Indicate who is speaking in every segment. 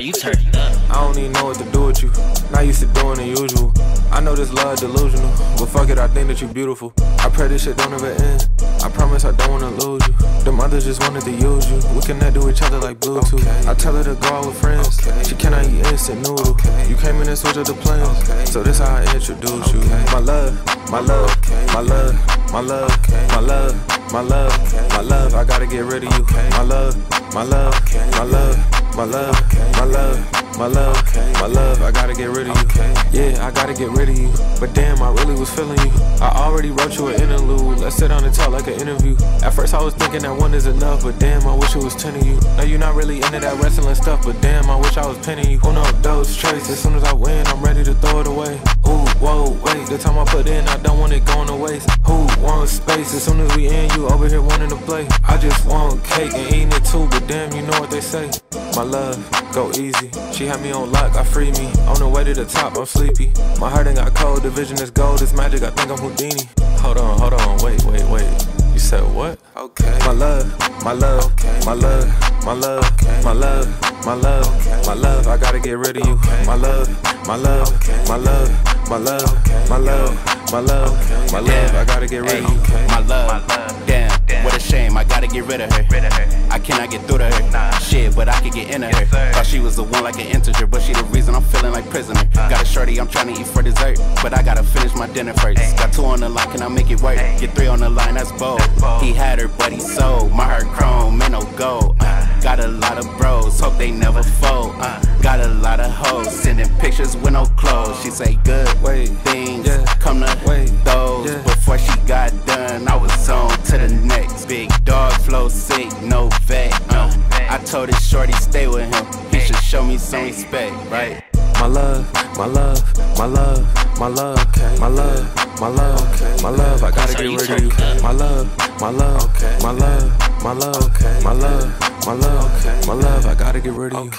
Speaker 1: you turn it up.
Speaker 2: I don't even know what to do with you. Not used to doing the usual. I know this love delusional, but fuck it, I think that you beautiful. I pray this shit don't ever end. I promise I don't wanna lose you. Them others just wanted to use you. We connect to each other like Bluetooth. Okay. I tell her to go out with friends. Okay. She cannot eat instant noodle. Okay. You came in and switched up the plans. Okay. So this how I introduce you. My love, my love, my love, my love, my love, my love, my love. I gotta get rid of you. My love, my love, my love, my love, my love, my love, my love. I gotta get rid of you. Yeah, I gotta get rid of you. But damn, I really was feeling you. I already wrote you an interlude. Let's sit down and talk like an interview. At first I was thinking that one is enough, but damn, I wish it was 10 of you. Now you're not really into that wrestling stuff, but damn, I wish I was pinning you. Who knows those traits? As soon as I win, I'm ready to throw it away. Ooh, whoa, wait. The time I put in, I don't want it going to waste. Who wants space? As soon as we in, you over here wanting to play. I just want cake and eating it too, but damn, you know what they say. My love, go easy. She had me on lock, I free me. On the way to the top, I'm sleepy. My heart ain't got cold, the vision is gold, it's magic, I think I'm Houdini. Hold on, wait. You said what? Okay. My love, my love, my love, my love, my love, my love, my love. I gotta get rid of you. My love, my love, my love, my love, my love, my love, my love. I gotta get rid of you.
Speaker 3: My love, damn, what a shame. I gotta get rid of her. I cannot get through to her. Shit, but I could get into her. Thought she was the one like an integer, but she the reason I'm feeling like prisoner. Got a shorty I'm trying to eat for dessert, but I gotta finish my dinner first. Got 2 on the line, can I make it work? Get 3 on the line, that's bold. He had her, but he sold. My heart chrome, man, no gold. Got a lot of bros, hope they never fold. Got a lot of hoes, sending pictures with no clothes. She say good things, come to those. Before she got done, I was on to the next. Big dog, flow sick, no vet. I told his shorty stay with him, he should show me some respect, right?
Speaker 2: My love, my love, my love, my love, my love, my love, my love. I gotta get rid of you. My love, my love, my love, my love, my love, my love, my love. I gotta get rid of you.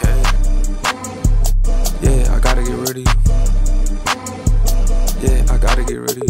Speaker 2: Yeah, I gotta get rid of you. Yeah, I gotta get rid of you.